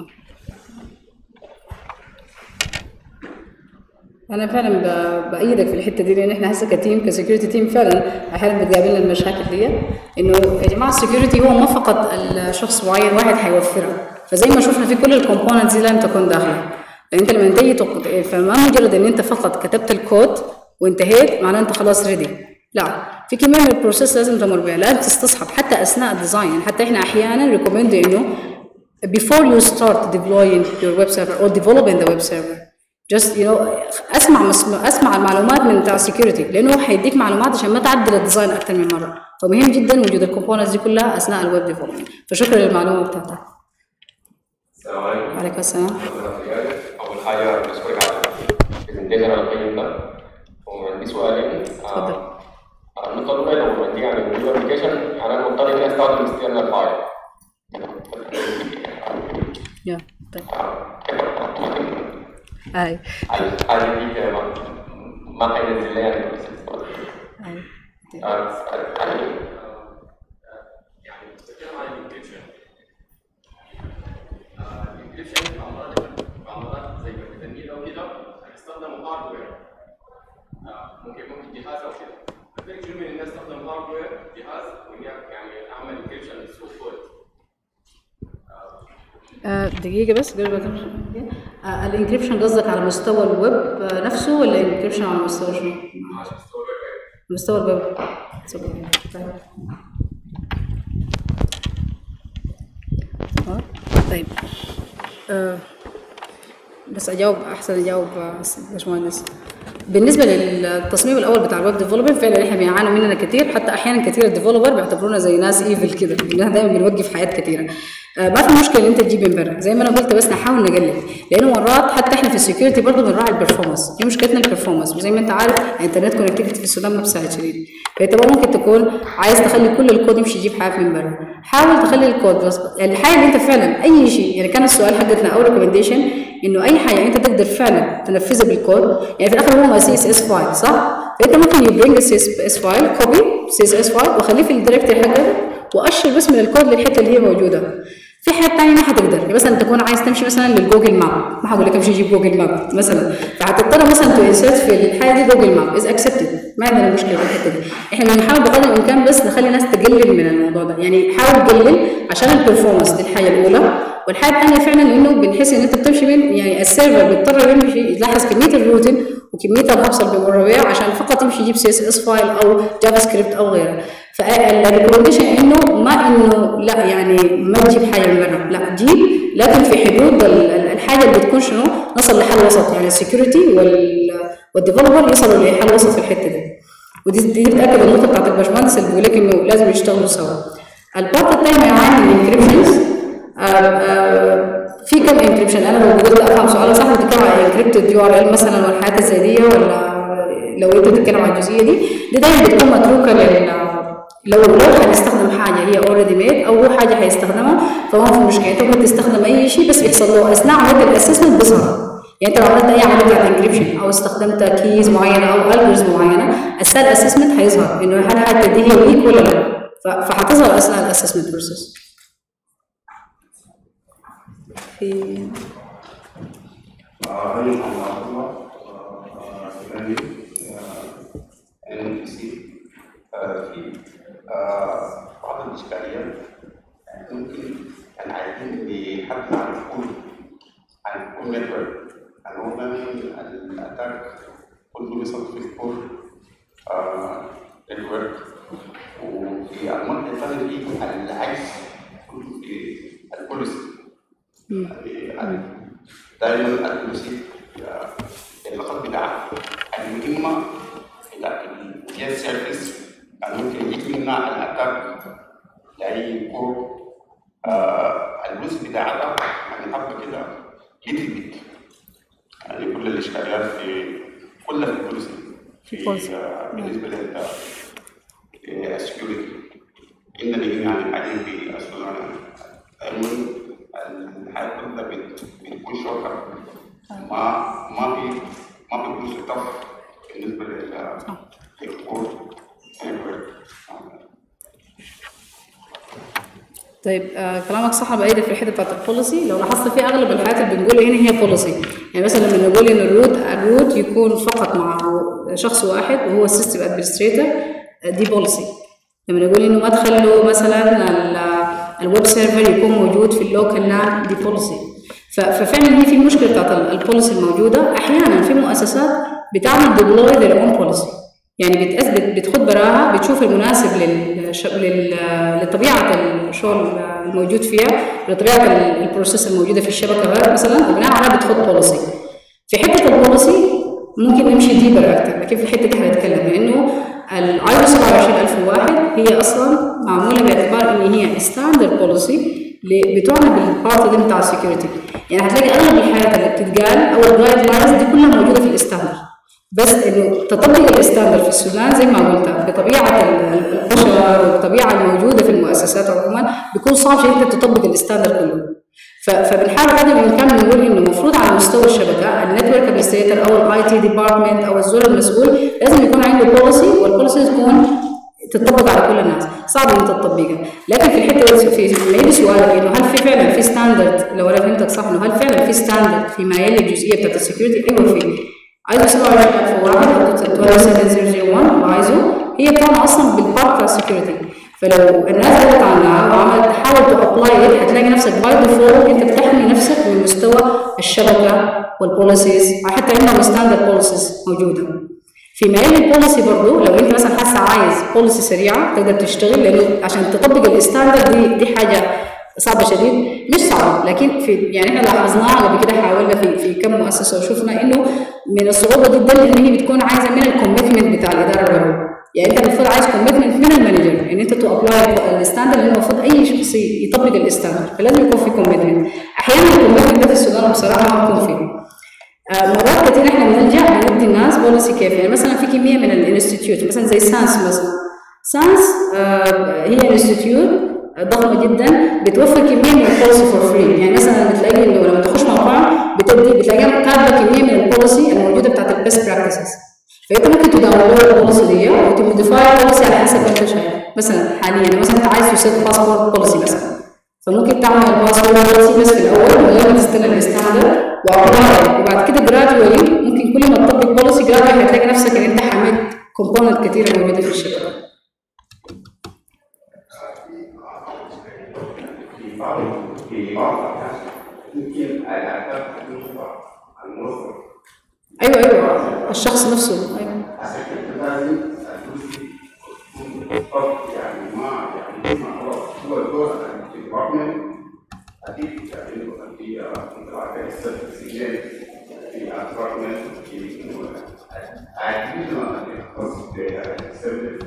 S1: انا فعلا بايدك في الحته دي، لان احنا هسه كتيم كسكيورتي تيم فعلا احيانا بتقابلنا المشاكل دي، انه يا جماعه السكيورتي هو ما فقط الشخص معين واحد حيوفرها، فزي ما شفنا في كل الكومبوننتس دي لازم تكون داخله. فانت لما تيجي فما مجرد ان انت فقط كتبت الكود وانتهيت معناه انت خلاص ريدي، لا، في كميه من البروسيس لازم تمر بها، لازم تستصحب حتى اثناء الديزاين. يعني حتى احنا احيانا ريكومند انه before you start deploying your web server or developing the web server just اسمع المعلومات من بتاع السكيورتي، لانه هيديك معلومات عشان ما تعدل الديزاين اكثر من مره. فمهم جدا وجود الكومبوننتس دي كلها اثناء الويب ديفلوبمنت. فشكرا للمعلومه بتاعتك.
S3: السلام عليكم.
S1: وعليكم السلام.
S3: اول حاجه بشكرك على البرزنتيشن القيم ده، وعندي سؤالين.
S1: اتفضل.
S3: النقطه الاولى لو عندي يعني الويب ابلكيشن انا مضطر اني استخدم external فايل.
S1: يا طيب. اي
S3: هذه دي ما حينزل لي يعني بروسيس.
S1: اي
S3: يعني بتتكلم عن الانكريبشن. الانكريبشن عملات زي ما التنميل او كده هنستخدم هاردوير، ممكن جهاز او كده. كثير كثير من الناس تستخدم هاردوير جهاز يعني اعمل انكريبشن للسورس كود.
S1: دقيقة بس قبل ما تمشي. الانكريبشن قصدك على مستوى الويب نفسه ولا انكريبشن على مستوى شنو؟
S3: على مستوى الويب.
S1: مستوى الويب. طيب. بس احسن اجاوب باشمهندس. بالنسبه للتصميم الاول بتاع الويب ديفلوبر، فعلا احنا بيعانوا مننا كثير، حتى احيانا كثير الديفلوبر بيعتبرونا زي ناس ايفل كده، لان دايما بنوقف حياه كثيره. ما في مشكله ان انت تجيب من برا زي ما انا قلت، بس نحاول نقلل، لانه مرات حتى احنا في السكيورتي برضه بنراعي البرفورمانس. هي مشكلتنا البرفورمانس، وزي ما انت عارف الانترنت كونكتيفيتي في السودان ما بسهل شديد، فانت ممكن تكون عايز تخلي كل الكود يمشي يجيب حاجات من برا. حاول تخلي الكود بس يعني الحاجه اللي انت فعلا اي شيء، يعني كان السؤال حقتنا او ريكومنديشن انه اي حاجه انت تقدر فعلا تنفذها بالكود، يعني في الاخر هو سي اس اس فايل صح؟ فانت ممكن يبرنج السي اس اس فايل، كوبي سي اس اس فايل وخليه في الدايركتوري حقك، واشر بس من الكود للحته اللي هي موجوده. في حاجه ثانيه ما حتقدر، يعني مثلا تكون عايز تمشي مثلا للجوجل ماب، ما هقول لك امشي جيب جوجل ماب مثلا، فهتضطر مثلا تنسيرت في الحاجه دي جوجل ماب از اكسبتد، ما عندنا مشكله في الحته دي. احنا بنحاول بقدر الامكان بس نخلي الناس تقلل من الموضوع ده، يعني حاول تقلل عشان البرفورمانس دي الحاجه الاولى. والحاجه الثانيه فعلا انه بنحس ان انت بتمشي من يعني السيرفر بيضطر يمشي يلاحظ كميه الروتين وكميه الهبص اللي بيمر بيها عشان فقط يمشي يجيب سي اس اس فايل او جافا سكريبت او غيره. فالريكومنديشن انه ما انه لا يعني ما تجيب حاجه من برا، لا جيب، لكن في حدود الحاجه اللي بتكون شنو نصل لحل وسط، يعني السكيورتي والديفلوبر يصلوا لحل وسط في الحته دي. ودي بتاكد النقطه بتاعت الباشمهندس اللي بيقول لك انه لازم يشتغلوا سوا. البارت الثاني يعني الانكريبشنز، في كم انكريبشن؟ انا لو قلت افهم سؤال صح بتتكلم عن انكريبتد يو ار ال مثلا والحاجات زي دي، ولا لو انت بتتكلم عن الجزئيه دي دايما بتكون متروكه لو هنستخدم حاجه هي اوريدي ميد او حاجه هيستخدمها، فما في مشكله انت ممكن تستخدم اي شيء بس بيحصل له اثناء عمليه الاسسمنت بيظهر. يعني انت لو عملت اي عمليه بتاعت انكريبشن او استخدمت كيز معينه او الجوريزم معينه، اثناء الاسسمنت هيظهر انه هل الحاجه دي هي ويك ولا لا، فهتظهر اثناء الاسسمنت بروسيس. في
S4: بعض الإشكاليات ممكن يعني عايزين نحدد عن الكود نتورك، يعني هو الأتاك كله بيصب في الكود نتورك، وفي المنطقة الثانية دي العكس كله في البوليسي. يعني دائما البوليسي اللقب بتاعها المهمة هي السيرفيس يعني ممكن يجي منها الاتاك لاي كور. الجزء بتاعها يعني حبه كده ليتل بيت، يعني كل الاشكاليات في كلها في البوليسي في بالنسبه للسكيورتي عندنا يعني بعدين في السودان الحياه كلها بتكون شرطه ما في جزء طف بالنسبه للكور.
S1: طيب كلامك صح بأيدك في الحته بتاعت البوليسي. لو لاحظت في اغلب الحاجات اللي بنقولها هنا هي بوليسي. يعني مثلا لما نقول ان الروت يكون فقط مع شخص واحد وهو السيستم ادمنستريتور دي بوليسي. لما نقول انه ما تخلوا مثلا الويب سيرفر يكون موجود في اللوكال لان دي بوليسي. ففعلا هي في مشكله بتاعت البوليسي الموجوده. احيانا في مؤسسات بتعمل ديبلوي ذير اون بوليسي، يعني بتخد براها بتشوف المناسب لطبيعه الشغل الموجود فيها، لطبيعه البروسيس الموجوده في الشبكه مثلا، وبناء عليها بتخد بوليسي. في حته البوليسي ممكن نمشي ديبر اكثر، لكن في الحته دي هنتكلم لانه الايزو 27001 هي اصلا معموله باعتبار ان هي ستاندرد بوليسي بتوعنا بالبارت دي بتاع السكيورتي. يعني هتلاقي اغلب الحاجات اللي بتتقال او الجايد لاينز دي كلها موجوده في الستاندرد، بس انه تطبق الستاندرد في السودان زي ما قلت بطبيعه البشر والطبيعه الموجوده في المؤسسات عموما بيكون صعب شديد انك تطبق الستاندرد كله. فبنحاول قدر الامكان نقول انه المفروض على مستوى الشبكه النتورك ادمنستريتور او الاي تي ديبارتمنت او الزول المسؤول لازم يكون عنده بوليسي، والبوليسي تكون تطبق على كل الناس. صعب ان تطبقها، لكن في الحته لما يجي سؤال انه هل في فعلا في ستاندرد، لو انا فهمتك صح انه هل فعلا في ستاندرد فيما يلي الجزئيه بتاعت السكيورتي؟ ايوه في. ايزو 27001 او 27001 الايزو هي بتاعنا اصلا بالبارت بتاع السكيورتي. فلو الناس قالت عنها وعملت تحاول تابلاي هتلاقي نفسك باي ديفولت انت بتحمي نفسك من مستوى الشبكه والبوليسيز، حتى عندنا ستاندرد بوليسيز موجوده. في مجال البوليسي برضه لو انت مثلا حاسه عايز بوليسي سريعه تقدر تشتغل، لانه عشان تطبق الستاندرد دي حاجه صعبه شديد، مش صعب لكن في يعني احنا لاحظناها قبل كده، حاولنا في كم مؤسسه وشفنا انه من الصعوبه جدا ان هي بتكون عايزه من الكوميتمنت بتاع الاداره العليا. يعني انت المفروض عايز كوميتمنت من المانجر ان انت تو ابلاي الستاندرد، لانه المفروض اي شخص يطبق الستاندرد فلازم يكون في كوميتمنت. احيانا الكوميتمنت ده في السودان بصراحه ما بيكون فيه. مرات كتير احنا بنلجا ندي الناس بوليسي كيف، يعني مثلا في كميه من الانستتيوت مثلا زي سانس مثلا. سانس هي انستتيوت ضخمه جدا بتوفر كميه من البوليسي فور فري. يعني مثلا بتلاقي انه لما تخش موقع بتلاقيها كاتبه كميه من البوليسي الموجوده بتاعت البيست براكتسز، فانت ممكن تداونلود البوليسي دي وتموديفاي البوليسي على حسب ما انت شايف. مثلا حاليا مثلا انت عايز تسيت باسورد بوليسي مثلا، فممكن تعمل الباسورد بوليسي بس في الاول من غير ما تستنى الستاندرد وابلاي، وبعد كده جرادولي ممكن كل ما تطبق بوليسي جرادولي هتلاقي نفسك ان انت حملت كومبوننت كتيره موجوده في الشبكه.
S4: في بعض ممكن الأعداد تكون الموظف.
S1: ايوه الشخص نفسه. ايوه
S4: عشان كده لازم يعني ما هو الدور في الديبارتمنت اكيد يعني في متابعه السجل في الديبارتمنت في عادي خاص بالسيرفيس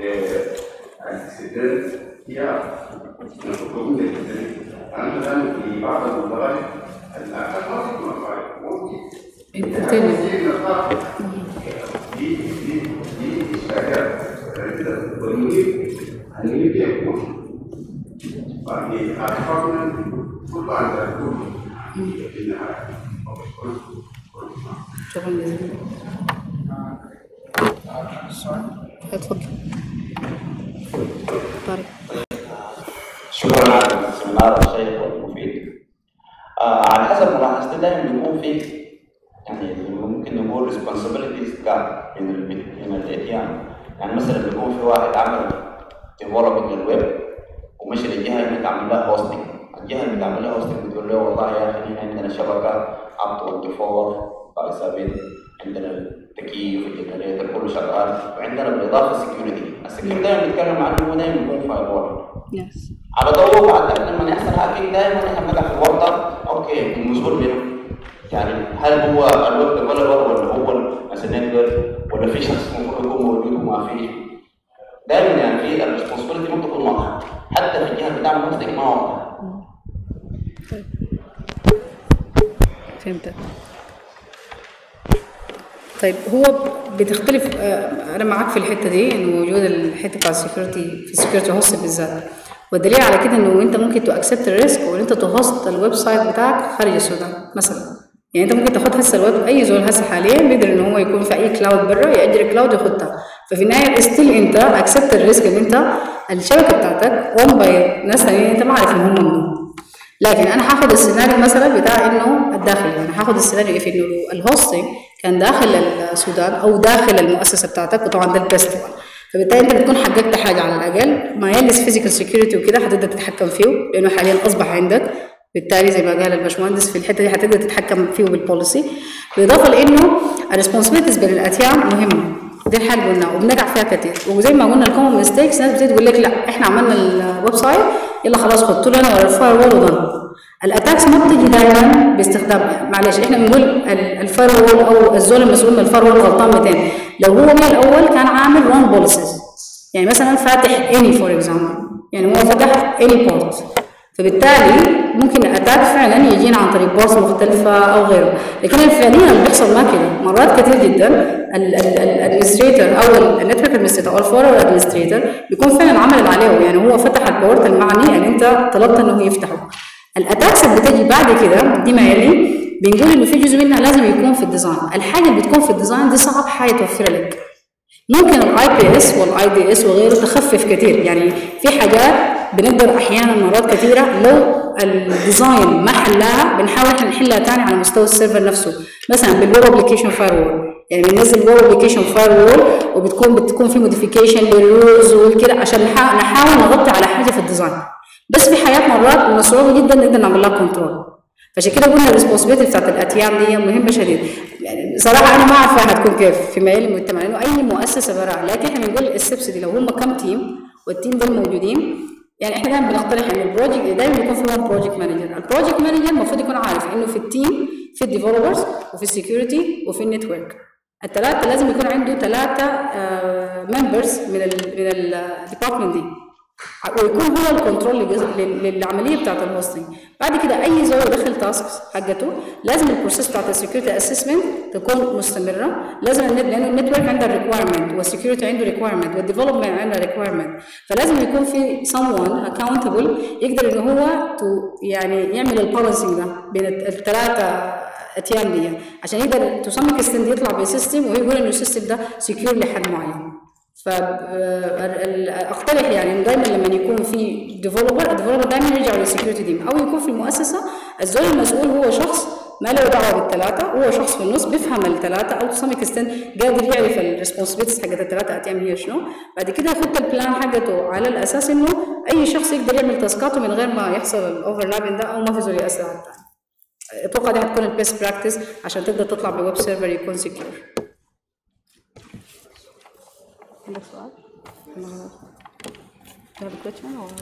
S4: السجل هي موجوده جدا. انا مثلا في بعض المدارس الاعداد ما تكون ممكن
S1: انت
S4: دي اشتغال كده والمدير هنجيب يكون بعد الحكم كله عند الكل
S1: شكرا جزيلا. اتفضل طارق.
S5: شكرا على السيمينار الشيق والمفيد. على حسب ملاحظتي دائما بيكون في يعني ممكن نقول responsibilities gap من الاتيان. يعني مثلا بيكون في واحد عمل development للويب ومشي للجهه اللي تعمل لها هوستنج، الجهه اللي تعمل لها هوستنج بتقول له والله يا اخي احنا عندنا شبكه عبد 24 باي 7، عندنا التكييف والجنريتر كله شغال، وعندنا بالاضافه السكيورتي دائما بنتكلم عنه هو دائما بيكون فاير
S1: يس
S5: على ضوء بعد لما يحصل هاكينج دائما احنا بنقع في الورطه. اوكي المسؤول منه؟ يعني هل هو الويب ديفلوبر ولا هو مثلا نتورك ولا في شخص المفروض يكون موجود وما فيش؟
S1: فهمتك. طيب هو بتختلف، انا معاك في الحته دي انه وجود الحته بتاع السكيورتي في السكيورتي هوست بالذات، والدليل على كده انه انت ممكن تو اكسبت الريسك وان انت تهوست الويب سايت بتاعك خارج السودان مثلا. يعني انت ممكن تاخد هسه الويب، اي زول هسه حاليا بيقدر ان هو يكون في اي كلاود برا ياجر كلاود ياخدها، ففي النهايه ستيل انت اكسبت الريسك ان انت الشبكه بتاعتك اون باي ناس ثانيين انت ما عارف ان هم منهم. لكن انا هاخد السيناريو مثلا بتاع انه الداخلي، يعني هاخد السيناريو في انه الهوستنج كان داخل السودان او داخل المؤسسه بتاعتك، وطبعا ده البيست وان، فبالتالي انت بتكون حققت حاجه على الاقل ما يلس فيزيكال سكيورتي وكده هتقدر تتحكم فيه لانه حاليا اصبح عندك، بالتالي زي ما قال الباشمهندس في الحته دي هتقدر تتحكم فيه بالبوليسي، بالاضافه لانه الريسبونسبيلتيز بين الاتيام مهمه، دي الحاجه قلنا وبنقع فيها كتير، وزي ما قلنا الكومن ميستيكس ناس بتقول لك لا احنا عملنا الويب سايت يلا خلاص خدتوا لنا ورا الفاير وول وضل. الاتاكس ما بتيجي دايما باستخدام، معلش احنا بنقول الفاير وول او الزول المسؤول من الفاير وول غلطان 200 لو هو من الاول كان عامل رون بوليسيز، يعني مثلا فاتح اني فور اكزامبل، يعني هو فتح اني بورت، فبالتالي ممكن الاتاك فعلا يجينا عن طريق بورتس مختلفه او غيره، لكن فعليا اللي بيحصل ما كده، مرات كتير جدا الادمنستريتور او النتورك ادمنستريتور او الفورورد ادمنستريتور بيكون فعلا عمل عليه، يعني هو فتح البورت المعني اللي انت طلبت انه يفتحه. الاتاكس اللي بتجي بعد كده دي ما يلي بنقول انه في جزء منها لازم يكون في الديزاين، الحاجه اللي بتكون في الديزاين دي صعب حاجه توفرها لك. ممكن الاي بي اس والاي دي اس وغيره تخفف كتير، يعني في حاجات بنقدر احيانا مرات كثيره لو الديزاين ما حلها بنحاول احنا نحلها ثاني على مستوى السيرفر نفسه، مثلا بالويب ابلكيشن فاير وول، يعني بننزل ويب ابلكيشن فاير وول وبتكون في موديفيكيشن للرولز وكده عشان نحاول نغطي على حاجه في الديزاين، بس في حاجات مرات من الصعوبه جدا نقدر نعمل لها كنترول، فعشان كده قلنا الريسبونسبيلتي بتاعت الاتيام دي مهمه شديد. يعني صراحه انا ما عارفه هتكون كيف في مجال المجتمع لانه اي مؤسسه برا، لكن احنا بنقول السبس دي لو هم كم تيم والتيم دول موجودين، يعني احنا دايما بنقترح ان البروجكت دايما يكون في وان بروجكت مانجر، البروجكت مانجر المفروض يكون عارف انه في التيم في الديفلوبرز وفي السكيورتي وفي النتورك، الثلاثه لازم يكون عنده 3 ممبرز من الديبارتمنت دي، ويكون هو الكنترول للعمليه بتاعت الهوستنج. بعد كده اي زول يدخل تاسكس حقته لازم البروسيس بتاعت السكيورتي اسسمنت تكون مستمره، لازم لانه النتورك عنده ريكوايرمنت والسكيورتي عنده ريكوايرمنت والديفلوبمنت عنده ريكوايرمنت، فلازم يكون في someone accountable يقدر ان هو يعني يعمل البالانسنج ده بين الثلاثه اتيام دي عشان يقدر تسمى كستند يطلع بسيستم ويقول انه السيستم ده سكيور لحد معين. فاقترح يعني دايما لما يكون في الديفلوبر دايما يرجع للسكيورتي تيم، او يكون في المؤسسه الزول المسؤول هو شخص ما له دعوه بالثلاثه، هو شخص في النص بيفهم الثلاثه او تسمى كستند قادر يعرف الريسبونسبيلتيز حقت الثلاثه اتيام هي شنو، بعد كده يحط البلان حقته على الاساس انه اي شخص يقدر يعمل تاسكاته من غير ما يحصل الاوفرلابين ده او ما في زول ياثر على الثاني. اتوقع دي هتكون البيست براكتس عشان تقدر تطلع بويب سيرفر يكون سكيور. عندك سؤال؟ هذا كويشن او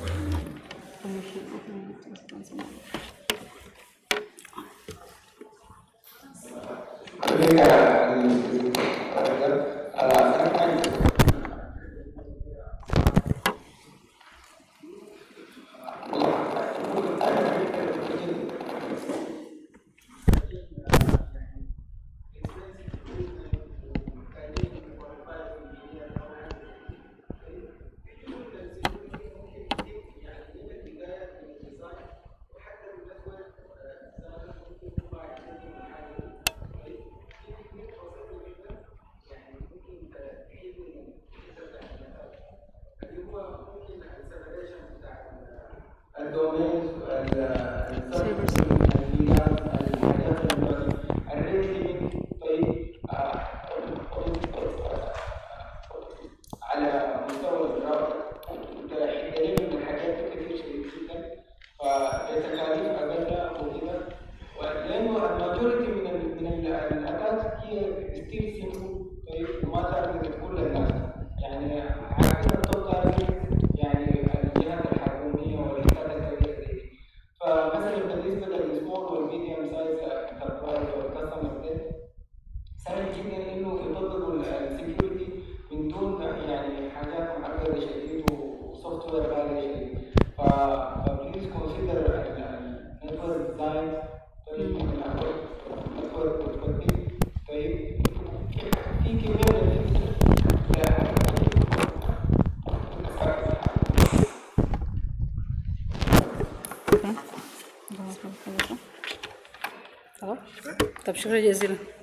S1: طب شكرا جزيلا.